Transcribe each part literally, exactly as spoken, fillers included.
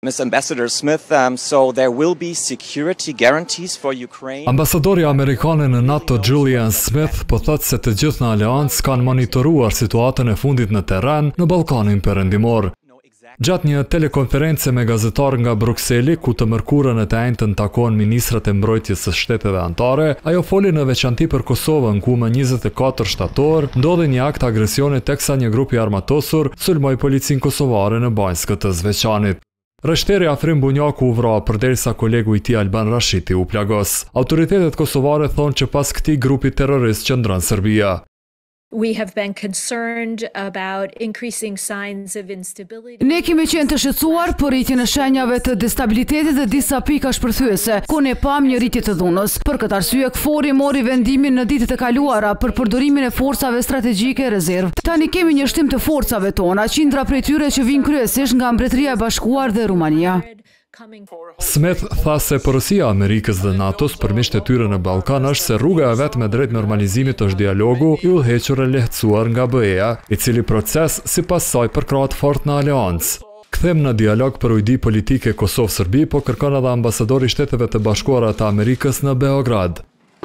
Miz Ambassador Smith, um, so there will be security guarantees for Ukraine. Ambasadori amerikane në NATO Julian Smith po thotë se të gjithë në aleancë kanë monitoruar situatën e fundit në terren në Ballkanin Perëndimor. Gjatë një telekonference me gazetar nga Brukseli, ku të mërkurën e të enjtën takohen ministrat e mbrojtjes së shteteve anëtare, ajo foli në veçanti për Kosovën, ku më njëzet e katër shtator ndodhi një akt agresioni teksa një grup i armatosur sulmoi policinë kosovare në Banjskë të Zveçanit. Rreshteri Afrim Bunjaku u vra përderisa kolegu i tij Alban Rashiti u plagos. Autoritetet kosovare thonë që pas këtij grupi terrorist qëndron Serbia. We have been concerned about increasing signs of instability. Ne kemi qenë të shqetësuar për rritjen e shenjave të destabilitetit dhe disa pika shpërthyese, ku ne pam një rritje të dhunës. Për këtë arsye, KFOR-i mori vendimin në ditët e kaluara për përdorimin e forcave strategjike rezerv. Tani kemi një shtim të forcave tona, qindra prej tyre që vijnë kryesisht nga Mbretëria e Bashkuar dhe Rumania. Smith tha se porosia e Amerikës dhe NATO-s përmes të tyre në Ballkan është se rruga e vetme drejt normalizimit është dialogu i udhëhequr e lehtësuar nga B E-ja, i cili proces sipas saj përkrahet fort në aleancë. Kthem në dialog për ujdi politike Kosovë-Serbi, po kërkon edhe ambasadori i Shteteve të Bashkuara të Amerikës në Beograd.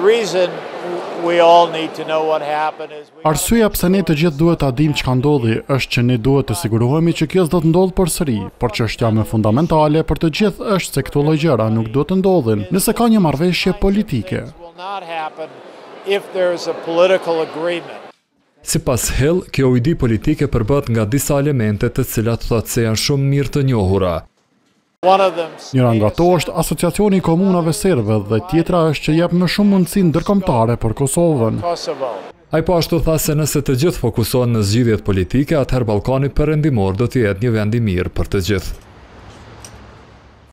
Arsyeja pse ne të gjithë duhet ta dimë çka ndodhi është që ne duhet të sigurohemi që kjo s'do të ndodhë përsëri, por çështja më fundamentale për të gjithë është se këto lloj gjëra nuk duhet të ndodhin nëse ka një marrëveshje politike. Sipas Hill, kjo ujdi politike përbëhet nga disa elemente të cilat thotë se janë shumë mirë të njohura. Njëra nga to është Asociacioni i Komunave Serbe dhe tjetra është që jep më shumë mundësi ndërkombëtare për Kosovën. Ai po ashtu tha se nëse të gjithë fokusohen në zgjidhjet politike, atëherë Ballkani Perëndimor do të jetë një vend i mirë për të gjithë.